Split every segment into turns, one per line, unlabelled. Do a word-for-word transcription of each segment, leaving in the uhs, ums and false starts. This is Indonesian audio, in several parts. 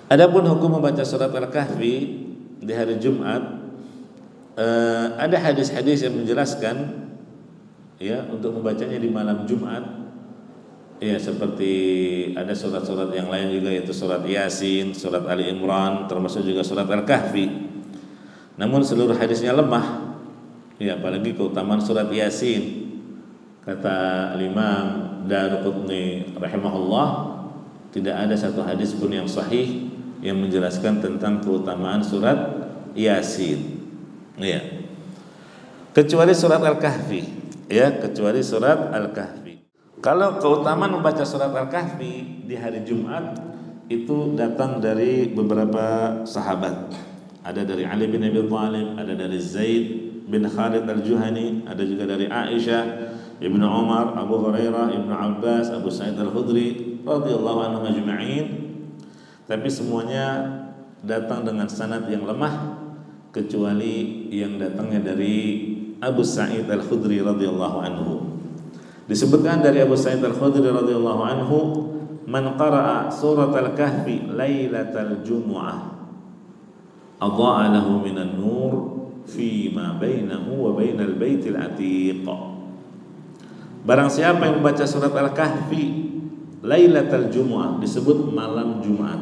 Adapun hukum membaca surat Al-Kahfi di hari Jumat, eh, ada hadis-hadis yang menjelaskan ya untuk membacanya di malam Jumat. Ya, seperti ada surat-surat yang lain juga, yaitu surat Yasin, surat Ali Imran, termasuk juga surat Al-Kahfi. Namun seluruh hadisnya lemah. Ya, apalagi keutamaan surat Yasin. Kata Imam Daruqutni rahimahullah, tidak ada satu hadis pun yang sahih yang menjelaskan tentang keutamaan surat Yasin. Ya. Kecuali surat Al-Kahfi, ya, kecuali surat Al-Kahfi. Kalau keutamaan membaca surat Al-Kahfi di hari Jumat itu datang dari beberapa sahabat. Ada dari Ali bin Abi Thalib, ada dari Zaid bin Khalid Al-Juhani, ada juga dari Aisyah, Ibnu Umar, Abu Hurairah, Ibnu Abbas, Abu Sa'id Al-Khudri radhiyallahu anhum ajma'in. Tapi semuanya datang dengan sanad yang lemah, kecuali yang datangnya dari Abu Sa'id Al-Khudri radhiyallahu anhu. Disebutkan dari Abu Sa'id Al-Khudri radhiyallahu anhu, man qara'a surat Al-Kahfi lailatal jumu'ah adha'a lahu minan nur fi ma bainahu wa bainal baitil atiq. Barang siapa yang membaca surat Al-Kahfi lailatal jumu'ah, disebut malam Jumat,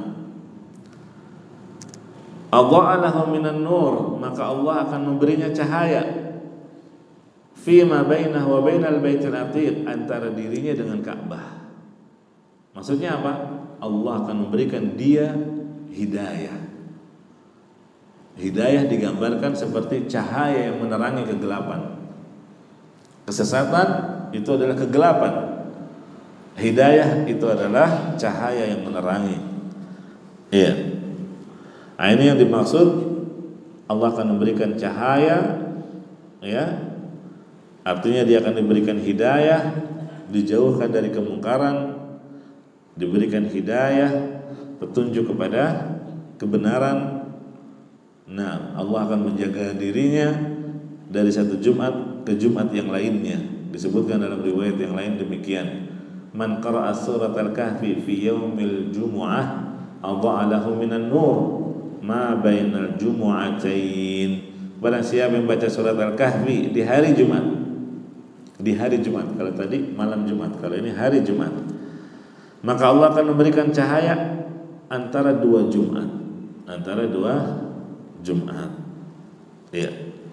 adha'a lahu minan nur, maka Allah akan memberinya cahaya fima bainahu wa bainal baitil atiq, antara dirinya dengan Ka'bah. Maksudnya apa? Allah akan memberikan dia hidayah. Hidayah digambarkan seperti cahaya yang menerangi kegelapan. Kesesatan itu adalah kegelapan. Hidayah itu adalah cahaya yang menerangi. Iya. Nah, ini yang dimaksud, Allah akan memberikan cahaya, ya. Artinya dia akan diberikan hidayah, dijauhkan dari kemungkaran, diberikan hidayah, petunjuk kepada kebenaran. Nah, Allah akan menjaga dirinya dari satu Jumat ke Jumat yang lainnya. Disebutkan dalam riwayat yang lain demikian. Man qara'a surat Al-Kahfi fi yaumil jumu'ah adha'a lahu minan nur ma bainal jumu'atain. Barang siapa yang baca surat Al-Kahfi di hari Jumat, di hari Jumat, kalau tadi malam Jumat, kalau ini hari Jumat, maka Allah akan memberikan cahaya antara dua Jumat, antara dua Jumat. Ya.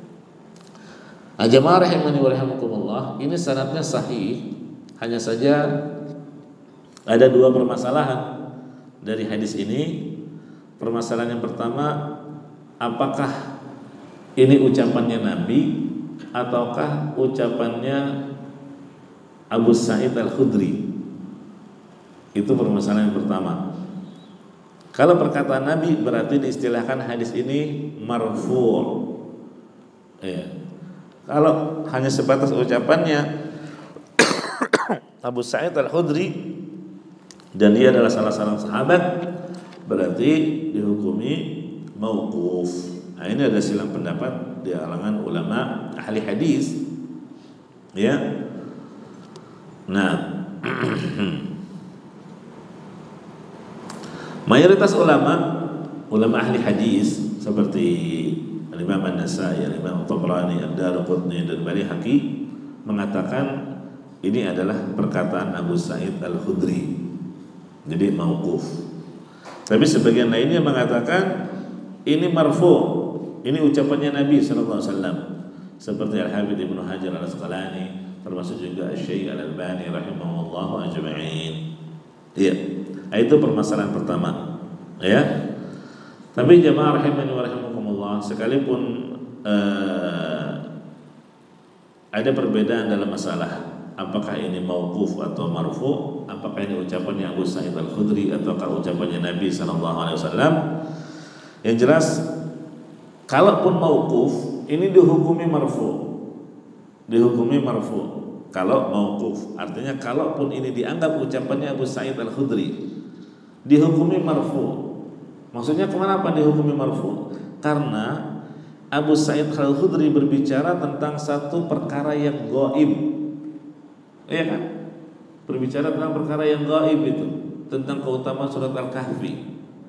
Jamaah rahimani wa rahimakumullah, ini sanadnya sahih, hanya saja ada dua permasalahan dari hadis ini. Permasalahan yang pertama, apakah ini ucapannya Nabi ataukah ucapannya Abu Sa'id Al-Khudri? Itu permasalahan yang pertama. Kalau perkataan Nabi berarti diistilahkan hadis ini marfu'. Ya. Kalau hanya sebatas ucapannya Abu Sa'id Al-Khudri dan dia adalah salah seorang sahabat, berarti dihukumi mauquf. Nah, ini ada silang pendapat di kalangan ulama ahli hadis. Ya. Nah, mayoritas ulama ulama ahli hadis seperti Imam An-Nasa'i, Imam Tabrani, Ad-Daruqutni dan Baihaqi mengatakan ini adalah perkataan Abu Sa'id Al-Khudri, jadi mauquf. Tapi sebagian lainnya mengatakan ini marfu'. Ini ucapannya Nabi sallallahu alaihi wasallam, seperti Al-Hafidz Ibnu Hajar Al-Asqalani, termasuk juga Syekh Al-Albani rahimahullahu ajma'in. Iya. Itu permasalahan pertama. Ya. Tapi jamaah rahimani wa rahimakumullah, sekalipun uh, ada perbedaan dalam masalah apakah ini mauquf atau marfu', apakah ini ucapannya Abu Sa'id Al-Khudri ataukah ucapannya Nabi sallallahu alaihi wasallam, yang jelas kalaupun mauquf ini dihukumi marfu'. Dihukumi marfu'. Kalau mauquf, artinya kalaupun ini dianggap ucapannya Abu Sa'id Al-Khudri, dihukumi marfu'. Maksudnya kenapa dihukumi marfu'? Karena Abu Sa'id Al-Khudri berbicara tentang satu perkara yang gaib. Iya kan? Berbicara tentang perkara yang gaib itu, tentang keutamaan surat Al-Kahfi.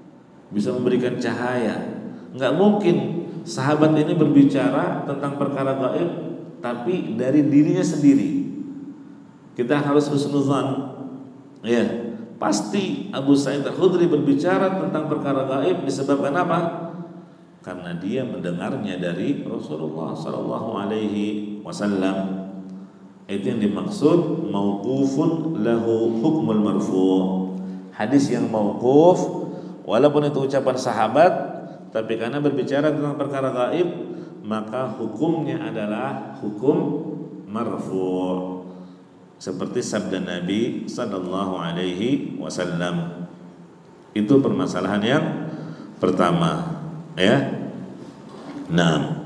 bisa memberikan cahaya. Nggak mungkin sahabat ini berbicara tentang perkara gaib tapi dari dirinya sendiri. Kita harus husnuzan. Ya, pasti Abu Sa'id Al-Khudri berbicara tentang perkara gaib disebabkan apa? Karena dia mendengarnya dari Rasulullah sallallahu alaihi wasallam. Itu yang dimaksud mauqufun lahu hukmul marfu'. Hadis yang mauquf walaupun itu ucapan sahabat, tapi karena berbicara tentang perkara gaib, maka hukumnya adalah hukum marfu'. Seperti sabda Nabi sallallahu alaihi wasallam. Itu permasalahan yang pertama, ya. Nah,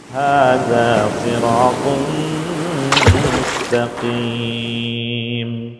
hadza siratun mustaqim.